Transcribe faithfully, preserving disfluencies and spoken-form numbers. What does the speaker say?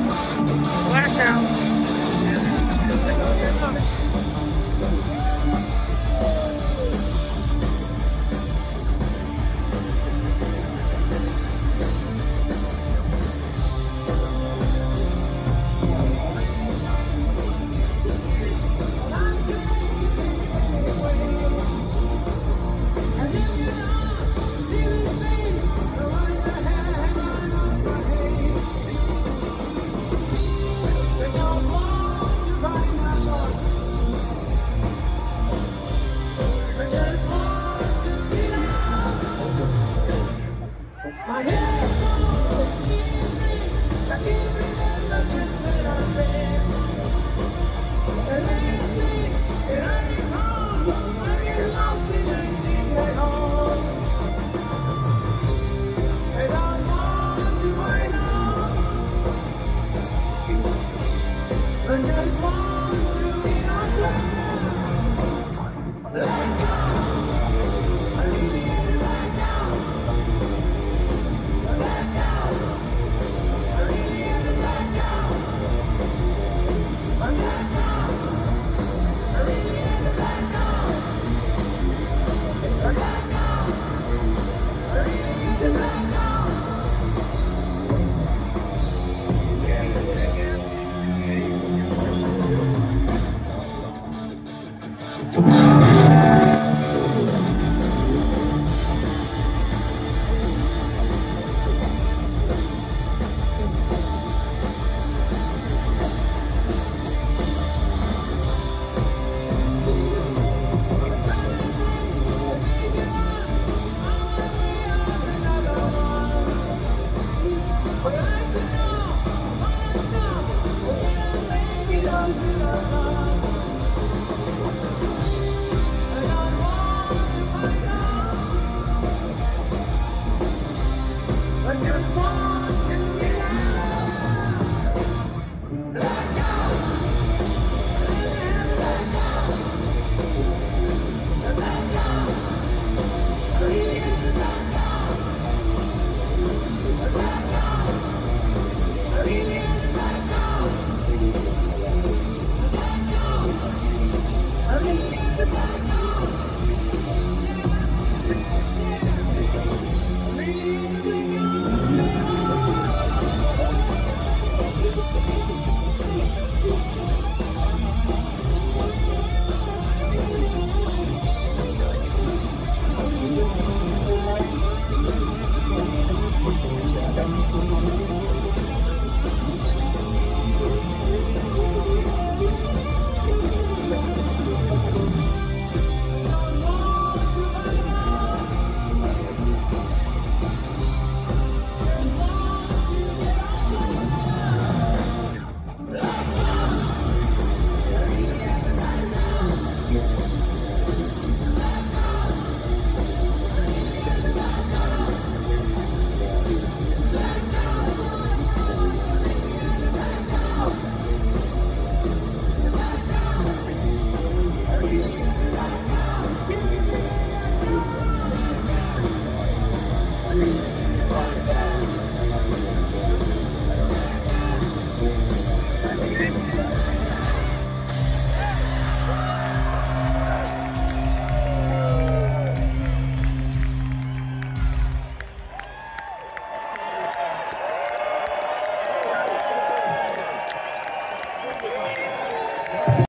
Blackout. My head is I can't remember just where I've been. And anything that I recall, I get lost in anything at all. And I want to find out. I just want to be out there. Let go. I really need to let go.